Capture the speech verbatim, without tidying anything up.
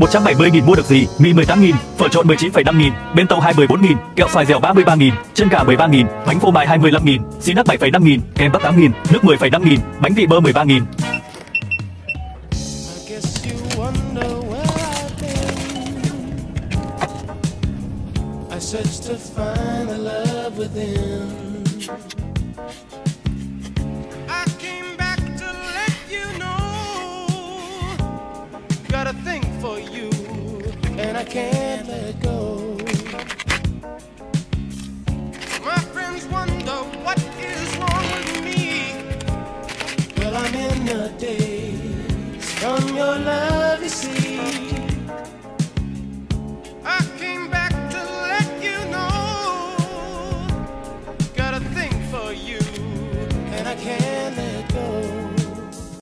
một trăm bảy mươi nghìn mua được gì? Mì mười tám nghìn, phở trộn mười chín phẩy năm nghìn, bento tàu hai mươi bốn nghìn, kẹo xoài dẻo ba mươi ba nghìn, chân gà mười ba nghìn, bánh phô mai hai mươi lăm nghìn, xi nắc bảy phẩy năm nghìn, kem bắp tám nghìn, nước mười phẩy năm nghìn, bánh vị bơ mười ba nghìn. Search to find the love within. I came back to let you know, got a thing for you, and I can't let go. My friends wonder what is wrong with me. Well, I'm in a daze from your love, you see.